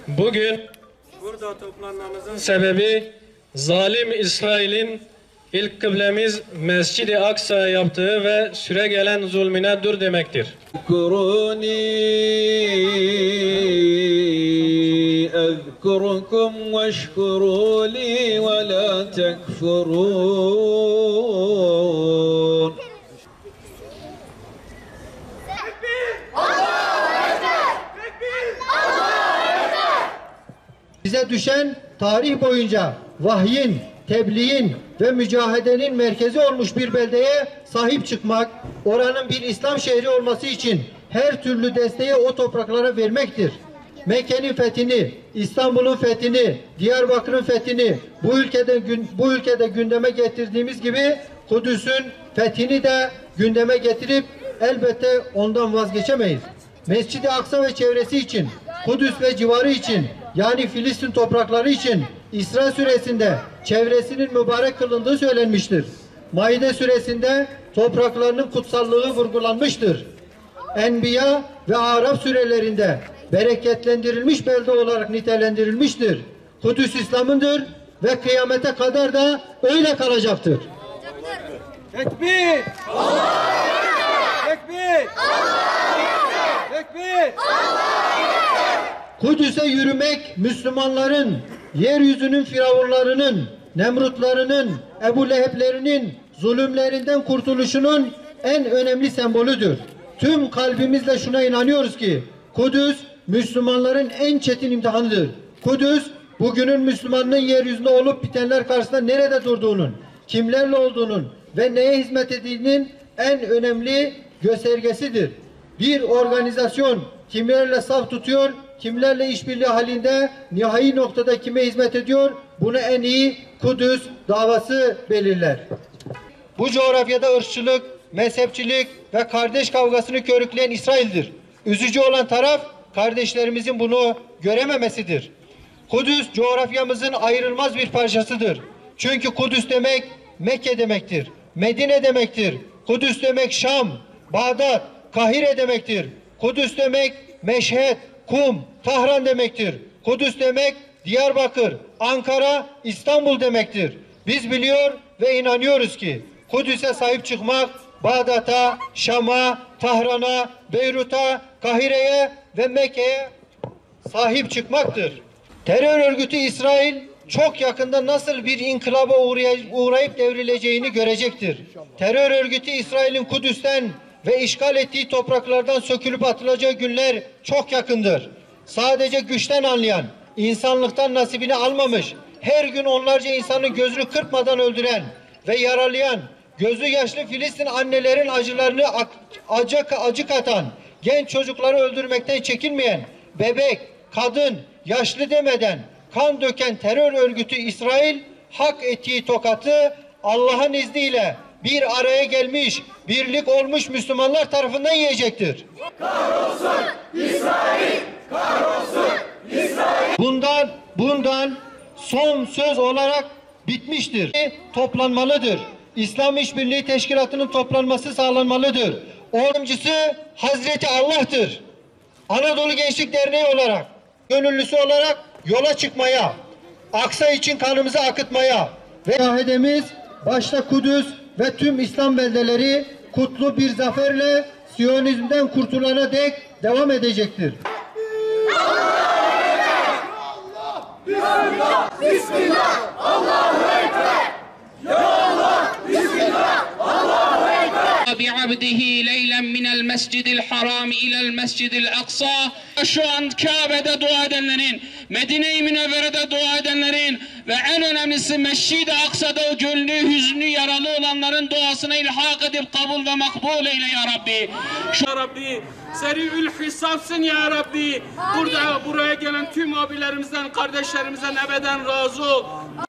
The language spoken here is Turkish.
Bugün burada toplanmamızın sebebi zalim İsrail'in ilk kıblemiz Mescid-i Aksa'ya yaptığı ve süregelen zulmüne dur demektir. أذكركم واشكروا لي ولا تكفرون. Bize düşen tarih boyunca vahyin, tebliğin ve mücahedenin merkezi olmuş bir beldeye sahip çıkmak, oranın bir İslam şehri olması için her türlü desteği o topraklara vermektir. Mekke'nin fethini, İstanbul'un fethini, Diyarbakır'ın fethini bu ülkede gündeme getirdiğimiz gibi Kudüs'ün fethini de gündeme getirip elbette ondan vazgeçemeyiz. Mescid-i Aksa ve çevresi için, Kudüs ve civarı için, yani Filistin toprakları için İsra suresinde çevresinin mübarek kılındığı söylenmiştir. Maide suresinde topraklarının kutsallığı vurgulanmıştır. Enbiya ve Araf surelerinde bereketlendirilmiş belde olarak nitelendirilmiştir. Kudüs İslam'ındır ve kıyamete kadar da öyle kalacaktır. Tekbir! Tekbir! Tekbir! Kudüs'e yürümek Müslümanların yeryüzünün firavunlarının, Nemrutlarının, Ebu Leheb'lerinin zulümlerinden kurtuluşunun en önemli sembolüdür. Tüm kalbimizle şuna inanıyoruz ki Kudüs Müslümanların en çetin imtihanıdır. Kudüs bugünün Müslümanının yeryüzünde olup bitenler karşısında nerede durduğunun, kimlerle olduğunun ve neye hizmet ettiğinin en önemli göstergesidir. Bir organizasyon kimlerle saf tutuyor, kimlerle işbirliği halinde nihai noktada kime hizmet ediyor, bunu en iyi Kudüs davası belirler. Bu coğrafyada ırkçılık, mezhepçilik ve kardeş kavgasını körükleyen İsrail'dir. Üzücü olan taraf kardeşlerimizin bunu görememesidir. Kudüs coğrafyamızın ayrılmaz bir parçasıdır. Çünkü Kudüs demek Mekke demektir, Medine demektir. Kudüs demek Şam, Bağdat, Kahire demektir. Kudüs demek Meşhed, Kum, Tahran demektir. Kudüs demek Diyarbakır, Ankara, İstanbul demektir. Biz biliyor ve inanıyoruz ki Kudüs'e sahip çıkmak Bağdat'a, Şam'a, Tahran'a, Beyrut'a, Kahire'ye ve Mekke'ye sahip çıkmaktır. Terör örgütü İsrail çok yakında nasıl bir inkılaba uğrayıp devrileceğini görecektir. Terör örgütü İsrail'in Kudüs'ten ve işgal ettiği topraklardan sökülüp atılacağı günler çok yakındır. Sadece güçten anlayan, insanlıktan nasibini almamış, her gün onlarca insanın gözünü kırpmadan öldüren ve yaralayan, gözü yaşlı Filistin annelerin acılarını acı katan, genç çocukları öldürmekten çekinmeyen, bebek, kadın, yaşlı demeden kan döken terör örgütü İsrail hak ettiği tokatı Allah'ın izniyle bir araya gelmiş, birlik olmuş Müslümanlar tarafından yiyecektir. Kahrolsun İsrail! Kahrolsun İsrail! Bundan son söz olarak bitmiştir. Toplanmalıdır. İslam İşbirliği Teşkilatı'nın toplanması sağlanmalıdır. Yardımcısı Hazreti Allah'tır. Anadolu Gençlik Derneği olarak, gönüllüsü olarak yola çıkmaya, Aksa için kanımızı akıtmaya ve mücadelemiz başta Kudüs ve tüm İslam beldeleri kutlu bir zaferle Siyonizmden kurtulana dek devam edecektir. Bismillah! Bismillah! Allahu Ekber! Ya Allah! Bismillah! Allahu Ekber! بعبده ليلا من المسجد الحرام إلى المسجد الأقصى. Şu an Kabe'de dua edenlerin, Medine-i Münevvere'de dua edenlerin ve en önemlisi Mescid-i Aksa'da o gönlü, hüznü, yaralı olanların duasına ilhak edip kabul ve makbul eyle ya Rabbi. Ya Rabbi, seri'ül hisapsın ya Rabbi. Buraya gelen tüm abilerimizden, kardeşlerimizden ebeden razı ol.